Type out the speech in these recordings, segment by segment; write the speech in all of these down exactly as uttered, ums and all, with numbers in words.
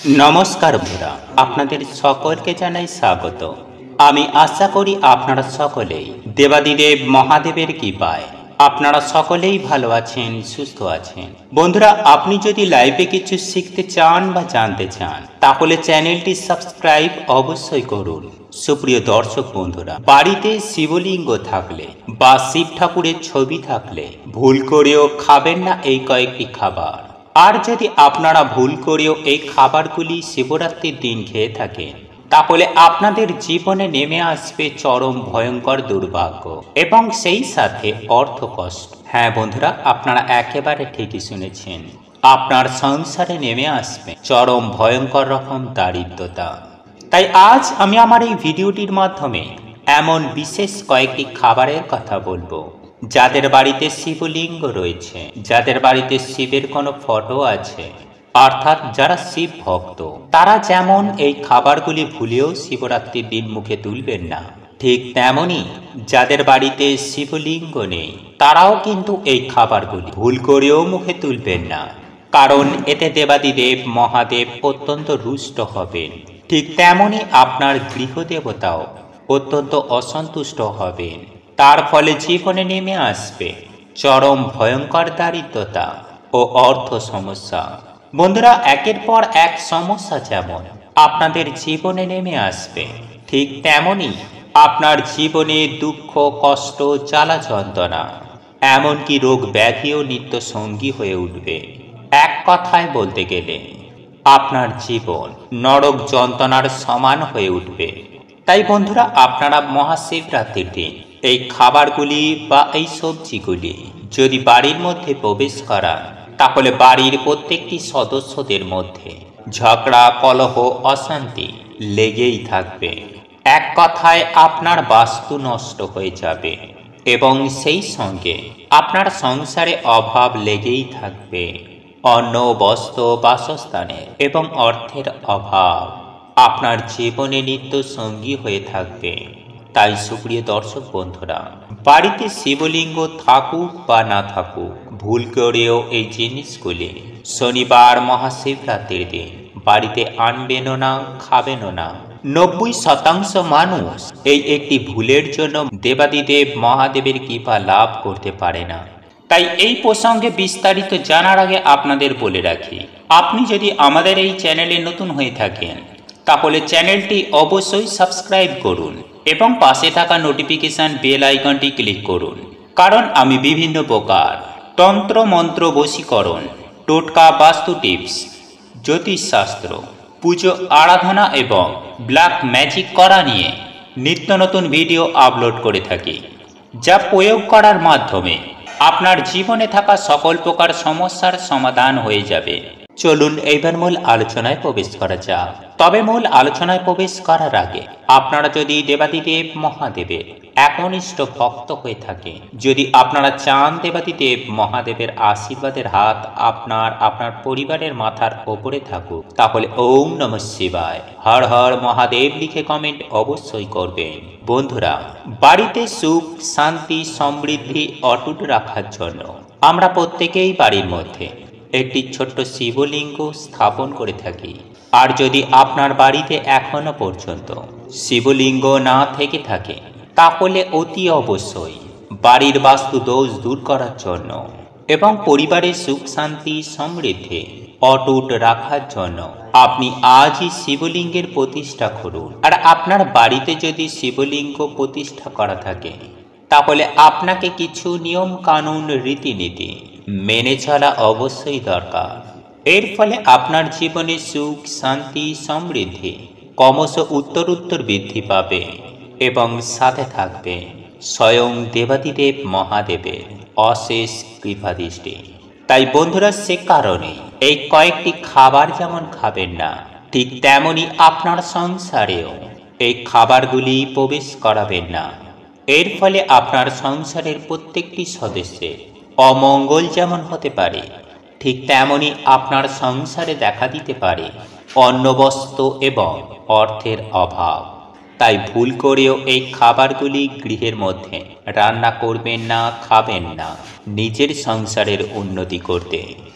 नमस्कार बंधुरा आपनादेर सकलके जानाई स्वागत। आमी आशा करी आपनारा सकलेई देवादिदेव महादेवेर कृपाय आपनारा सकलेई भालो आछेन, सुस्थ आछेन। बंधुरा आपनी जदि लाइफे किछु शिखते चान बा जानते चान ताहले चैनेलटी सबस्क्राइब अवश्यई करुन। सुप्रिय दर्शक बंधुरा, बाड़ीते शिवलिंग थाकले बा शिव ठाकुरेर छवि थाकले भूल करेओ खाबेन ना एई कयेकटी खाबार। আর যদি আপনারা ভুল করেও এই খাবারগুলি শিবরাত্রির দিন খেয়ে থাকেন তাহলে আপনাদের জীবনে নেমে আসবে চরম ভয়ঙ্কর দুর্ভাগ্য এবং সেই সাথে অর্থ কষ্ট। হ্যাঁ বন্ধুরা, আপনারা একেবারে ঠিকই শুনেছেন, আপনার সংসারে নেমে আসবে চরম ভয়ঙ্কর রকম দারিদ্রতা। তাই আজ আমি আমার এই ভিডিওটির মাধ্যমে এমন বিশেষ কয়েকটি খাবারের কথা বলবো যাদের বাড়িতে শিবলিঙ্গ রয়েছে, যাদের বাড়িতে শিবের কোনো ফটো আছে, অর্থাৎ যারা শিব ভক্ত, তারা যেমন এই খাবারগুলি ভুলেও শিবরাত্রির দিন মুখে তুলবেন না, ঠিক তেমনি যাদের বাড়িতে শিবলিঙ্গ নেই তারাও কিন্তু এই খাবারগুলি ভুল করেও মুখে তুলবেন না, কারণ এতে দেবাদিদেব মহাদেব অত্যন্ত রুষ্ট হবেন। ঠিক তেমনি আপনার গৃহদেবতাও অত্যন্ত অসন্তুষ্ট হবেন। তার ফলে জীবনে নেমে আসবে চরম ভয়ঙ্কর দারিদ্রতা ও অর্থ সমস্যা। বন্ধুরা, একের পর এক সমস্যা যেমন আপনাদের জীবনে নেমে আসবে, ঠিক তেমনি আপনার জীবনে দুঃখ, কষ্ট, জ্বালা যন্ত্রণা, এমনকি রোগ ব্যাধিও নিত্য সঙ্গী হয়ে উঠবে। এক কথায় বলতে গেলে আপনার জীবন নরক যন্ত্রণার সমান হয়ে উঠবে। তাই বন্ধুরা, আপনারা মহাশিবরাত্রির দিন এই খাবারগুলি বা এই সবজিগুলি যদি বাড়ির মধ্যে প্রবেশ করান তাহলে বাড়ির প্রত্যেকটি সদস্যদের মধ্যে ঝগড়া, কলহ, অশান্তি লেগেই থাকবে। এক কথায় আপনার বাস্তু নষ্ট হয়ে যাবে এবং সেই সঙ্গে আপনার সংসারে অভাব লেগেই থাকবে। অন্ন, বস্ত্র, বাসস্থানের এবং অর্থের অভাব আপনার জীবনে নিত্য সঙ্গী হয়ে থাকবে। তাই সুপ্রিয় দর্শক বন্ধুরা, বাড়িতে শিবলিঙ্গ থাকুক বা না থাকুক, ভুল করেও এই জিনিসগুলি শনিবার মহাশিবরাত্রির দিন বাড়িতে আনবেনও না, খাবেনও না। নব্বই শতাংশ মানুষ এই একটি ভুলের জন্য দেবাদিদেব মহাদেবের কৃপা লাভ করতে পারে না। তাই এই প্রসঙ্গে বিস্তারিত জানার আগে আপনাদের বলে রাখি, আপনি যদি আমাদের এই চ্যানেলে নতুন হয়ে থাকেন তাহলে চ্যানেলটি অবশ্যই সাবস্ক্রাইব করুন এবং পাশে থাকা নোটিফিকেশন বেল আইকনটি ক্লিক করুন, কারণ আমি বিভিন্ন প্রকার তন্ত্র, মন্ত্র, বশীকরণ, টোটকা, বাস্তু টিপস, জ্যোতিষশাস্ত্র, পুজো আরাধনা এবং ব্ল্যাক ম্যাজিক করা নিয়ে নিত্য নতুন ভিডিও আপলোড করে থাকি, যা প্রয়োগ করার মাধ্যমে আপনার জীবনে থাকা সকল প্রকার সমস্যার সমাধান হয়ে যাবে। চলুন এইবার মূল আলোচনায় প্রবেশ করা যাক। তবে মূল আলোচনায় প্রবেশ করার আগে আপনারা যদি দেবাদিদেব মহাদেবের একনিষ্ঠ ভক্ত হয়ে থাকে, যদি আপনারা চান দেবাদিদেব মহাদেবের আশীর্বাদের হাত আপনার আপনার পরিবারের মাথার ওপরে থাকুক, তাহলে ওম নমঃ শিবায়, হর হর মহাদেব লিখে কমেন্ট অবশ্যই করবেন। বন্ধুরা, বাড়িতে সুখ, শান্তি, সমৃদ্ধি অটুট রাখার জন্য আমরা প্রত্যেকেই বাড়ির মধ্যে একটি ছোট্ট শিবলিঙ্গ স্থাপন করে থাকি। আর যদি আপনার বাড়িতে এখনো পর্যন্ত শিবলিঙ্গ না থেকে থাকে তাহলে অতি অবশ্যই বাড়ির বাস্তু দোষ দূর করার জন্য এবং পরিবারের সুখ, শান্তি, সমৃদ্ধি অটুট রাখার জন্য আপনি আজই শিবলিঙ্গের প্রতিষ্ঠা করুন। আর আপনার বাড়িতে যদি শিবলিঙ্গ প্রতিষ্ঠা করা থাকে তাহলে আপনাকে কিছু নিয়ম কানুন, রীতিনীতি মেনে চলা অবশ্যই দরকার। এর ফলে আপনার জীবনে সুখ, শান্তি, সমৃদ্ধি ক্রমশ উত্তর উত্তর বৃদ্ধি পাবে এবং সাথে থাকবে স্বয়ং দেবাদিদেব মহাদেবের অশেষ কৃপাদৃষ্টি। তাই বন্ধুরা, সে কারণে এই কয়েকটি খাবার যেমন খাবেন না, ঠিক তেমনি আপনার সংসারেও এই খাবারগুলি প্রবেশ করাবেন না। এর ফলে আপনার সংসারের প্রত্যেকটি সদস্যের অমঙ্গল যেমন হতে পারে, ঠিক তেমনি আপনার সংসারে দেখা দিতে পারে অন্ন, বস্ত্র এবং অর্থের অভাব। তাই ভুল করেও এই খাবারগুলি গৃহের মধ্যে রান্না করবেন না, খাবেন না নিজের সংসারের উন্নতি করতে।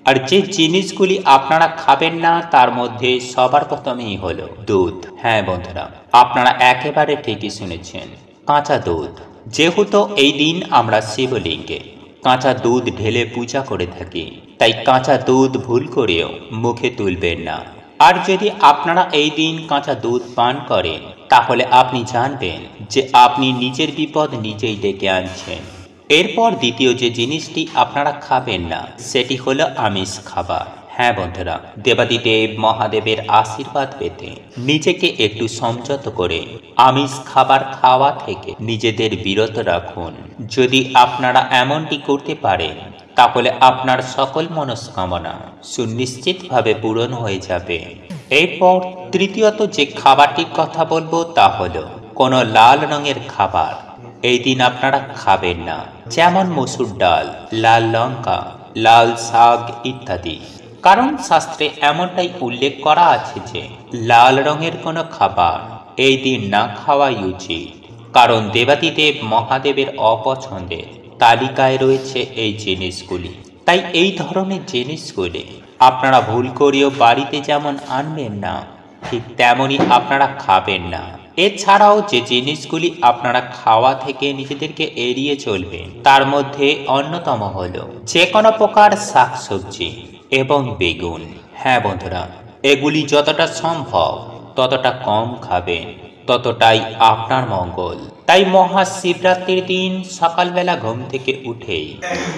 আর যে জিনিসগুলি আপনারা খাবেন না তার মধ্যে সবার প্রথমেই হলো দুধ। হ্যাঁ বন্ধুরা, আপনারা একেবারে ঠিকই শুনেছেন, কাঁচা দুধ। যেহেতু এই দিন আমরা শিবলিঙ্গে কাঁচা দুধ ঢেলে পূজা করে থাকি, তাই কাঁচা দুধ ভুল করেও মুখে তুলবেন না। আর যদি আপনারা এই দিন কাঁচা দুধ পান করেন, তাহলে আপনি জানবেন যে আপনি নিজের বিপদ নিজেই ডেকে আনছেন। এরপর দ্বিতীয় যে জিনিসটি আপনারা খাবেন না সেটি হলো আমিষ খাবার। হ্যাঁ বন্ধুরা, দেবাদিদেব মহাদেবের আশীর্বাদ পেতে নিজেকে একটু সংযত করে আমিষ খাবার খাওয়া থেকে নিজেদের বিরত রাখুন। যদি আপনারা এমনটি করতে পারেন, তাহলে আপনার সকল মনস্কামনা সুনিশ্চিতভাবে পূরণ হয়ে যাবে। এরপর তৃতীয়ত যে খাবারটির কথা বলবো তা হলো কোনো লাল রঙের খাবার এই দিন আপনারা খাবেন না, যেমন মসুর ডাল, লাল লঙ্কা, লাল শাক ইত্যাদি। কারণ শাস্ত্রে এমনটাই উল্লেখ করা আছে যে লাল রঙের কোনো খাবার এই দিন না খাওয়াই উচিত, কারণ দেবাদিদেব মহাদেবের অপছন্দের তালিকায় রয়েছে এই জিনিসগুলি। তাই এই ধরনের জিনিসগুলি আপনারা ভুল করেও বাড়িতে যেমন আনবেন না, ঠিক তেমনই আপনারা খাবেন না। এছাড়াও যে জিনিসগুলি আপনারা খাওয়া থেকে নিজেদেরকে এড়িয়ে চলবেন, তার মধ্যে অন্যতম হলো যে কোনো প্রকার শাকসবজি এবং বেগুন। হ্যাঁ বন্ধুরা, এগুলি যতটা সম্ভব ততটা কম খাবেন, ততটাই আপনার মঙ্গল। তাই মহাশিবরাত্রির দিন সকালবেলা ঘুম থেকে উঠেই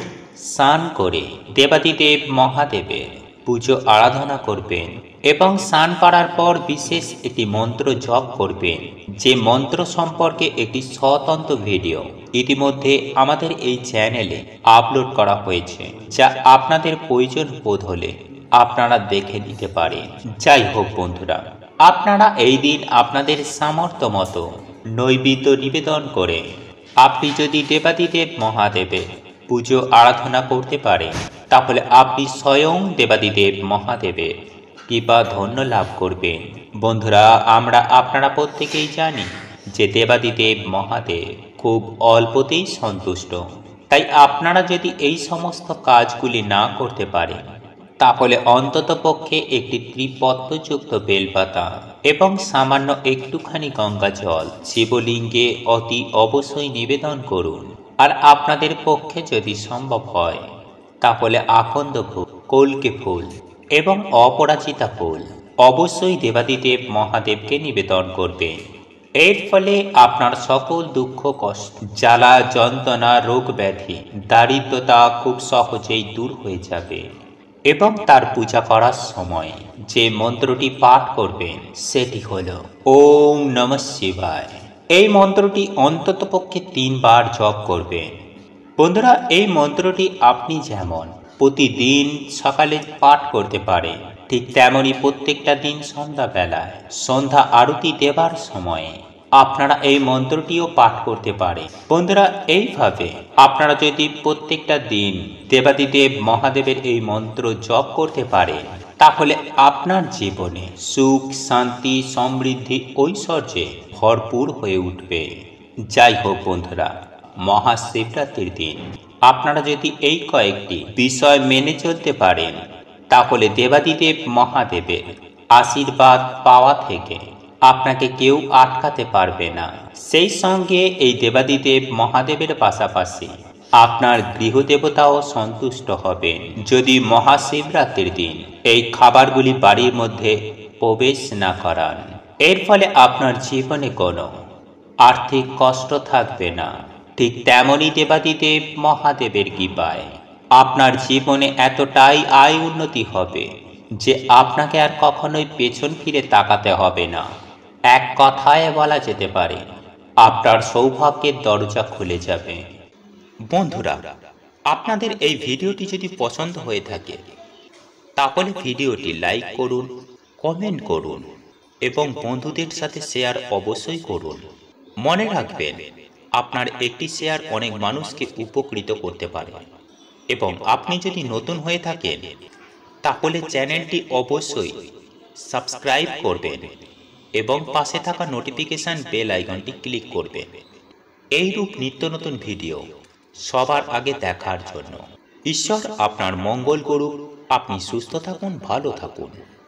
স্নান করে দেবাদিদেব মহাদেবের পুজো আরাধনা করবেন এবং স্নান করার পর বিশেষ একটি মন্ত্র জপ করবেন, যে মন্ত্র সম্পর্কে একটি স্বতন্ত্র ভিডিও ইতিমধ্যে আমাদের এই চ্যানেলে আপলোড করা হয়েছে, যা আপনাদের প্রয়োজন বোধ হলে আপনারা দেখে নিতে পারেন। যাই হোক বন্ধুরা, আপনারা এই দিন আপনাদের সামর্থ্য মতো নৈবেদ্য নিবেদন করে আপনি যদি দেবাদিদেব মহাদেবের পুজো আরাধনা করতে পারেন, তাহলে আপনি স্বয়ং দেবাদিদেব মহাদেবের কৃপা ধন্য লাভ করবেন। বন্ধুরা, আমরা আপনারা প্রত্যেকেই জানি যে দেবাদিদেব মহাদেব খুব অল্পতেই সন্তুষ্ট। তাই আপনারা যদি এই সমস্ত কাজগুলি না করতে পারেন, তাহলে অন্তত পক্ষে একটি ত্রিপত্রযুক্ত বেলপাতা এবং সামান্য একটুখানি গঙ্গা জল শিবলিঙ্গে অতি অবশ্যই নিবেদন করুন। আর আপনাদের পক্ষে যদি সম্ভব হয়, তাহলে আকন্দ ফুল, কল্কে ফুল এবং অপরাজিতা ফুল অবশ্যই দেবাদিদেব মহাদেবকে নিবেদন করবেন। এর ফলে আপনার সকল দুঃখ কষ্ট, জ্বালা যন্ত্রণা, রোগ ব্যাধি, দারিদ্রতা খুব সহজেই দূর হয়ে যাবে। এবং তার পূজা করার সময় যে মন্ত্রটি পাঠ করবেন সেটি হল ওম নমঃ শিবায়। এই মন্ত্রটি অন্তত পক্ষে তিনবার জপ করবেন। বন্ধুরা, এই মন্ত্রটি আপনি যেমন প্রতিদিন সকালে পাঠ করতে পারেন, ঠিক তেমনই প্রত্যেকটা দিন সন্ধ্যাবেলায় সন্ধ্যা আরতি দেবার সময়ে আপনারা এই মন্ত্রটিও পাঠ করতে পারেন। বন্ধুরা, এইভাবে আপনারা যদি প্রত্যেকটা দিন দেবাদিদেব মহাদেবের এই মন্ত্র জপ করতে পারেন, তাহলে আপনার জীবনে সুখ, শান্তি, সমৃদ্ধি, ঐশ্বর্যে ভরপুর হয়ে উঠবে। যাই হোক বন্ধুরা, মহাশিবরাত্রির দিন আপনারা যদি এই কয়েকটি বিষয় মেনে চলতে পারেন, তাহলে দেবাদিদেব মহাদেবের আশীর্বাদ পাওয়া থেকে আপনাকে কেউ আটকাতে পারবে না। সেই সঙ্গে এই দেবাদিদেব মহাদেবের পাশাপাশি আপনার গৃহদেবতাও সন্তুষ্ট হবেন যদি মহাশিবরাত্রির দিন এই খাবারগুলি বাড়ির মধ্যে প্রবেশ না করান। এর ফলে আপনার জীবনে কোনো আর্থিক কষ্ট থাকবে না। ঠিক তেমনই দেবাদিদেব মহাদেবের কৃপায় আপনার জীবনে এতটাই আয় উন্নতি হবে যে আপনাকে আর কখনোই পেছন ফিরে তাকাতে হবে না। এক কথায় বলা যেতে পারে আপনার সৌভাগ্যের দরজা খুলে যাবে। বন্ধুরা, আপনাদের এই ভিডিওটি যদি পছন্দ হয়ে থাকে, তাহলে ভিডিওটি লাইক করুন, কমেন্ট করুন এবং বন্ধুদের সাথে শেয়ার অবশ্যই করুন। মনে রাখবেন, আপনার একটি শেয়ার অনেক মানুষকে উপকৃত করতে পারে। এবং আপনি যদি নতুন হয়ে থাকেন, তাহলে চ্যানেলটি অবশ্যই সাবস্ক্রাইব করবেন এবং পাশে থাকা নোটিফিকেশন বেল আইকনটি ক্লিক করবেন এইরূপ নিত্য নতুন ভিডিও সবার আগে দেখার জন্য। ঈশ্বর আপনার মঙ্গল করুক। আপনি সুস্থ থাকুন, ভালো থাকুন।